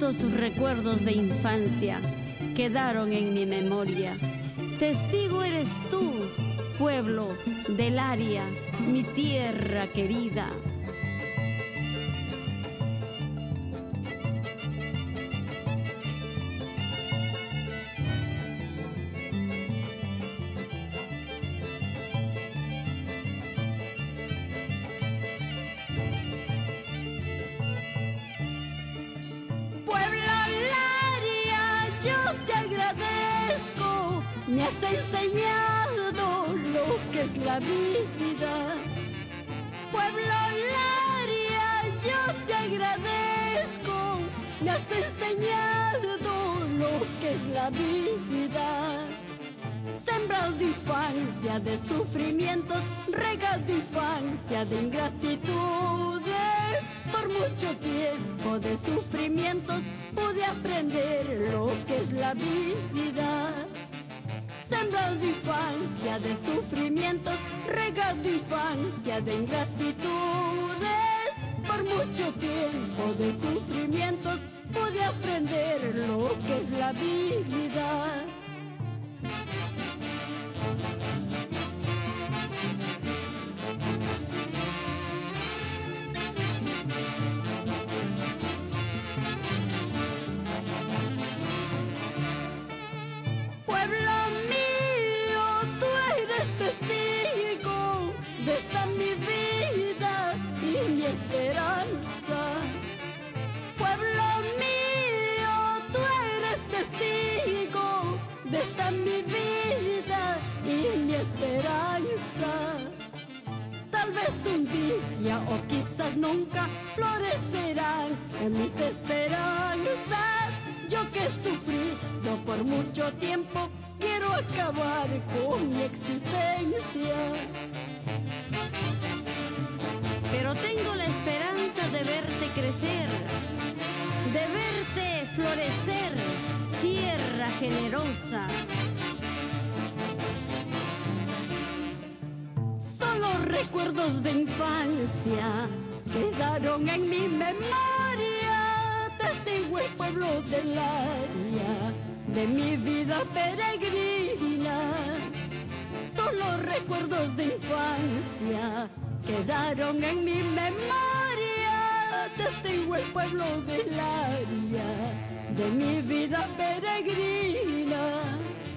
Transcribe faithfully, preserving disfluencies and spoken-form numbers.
Esos recuerdos de infancia quedaron en mi memoria. Testigo eres tú, pueblo del área, mi tierra querida. Me has enseñado lo que es la vida. Pueblo Laria, yo te agradezco. Me has enseñado lo que es la vida. Sembrado infancia de sufrimientos, regado infancia de ingratitudes. Por mucho tiempo de sufrimientos pude aprender lo que es la vida. Sembrado infancia de sufrimientos, regado infancia de ingratitudes. Por mucho tiempo de sufrimientos pude aprender lo que es la vida. Esperanza, pueblo mío, tú eres testigo de esta mi vida y mi esperanza. Tal vez un día o quizás nunca florecerán en mis esperanzas. Yo que he sufrido por mucho tiempo quiero acabar con mi existencia. Pero tengo la esperanza de verte crecer, de verte florecer, tierra generosa. Solo recuerdos de infancia quedaron en mi memoria. Testigo el pueblo del área de mi vida peregrina. Solo recuerdos de infancia quedaron en mi memoria. Testigo el pueblo del área de mi vida peregrina.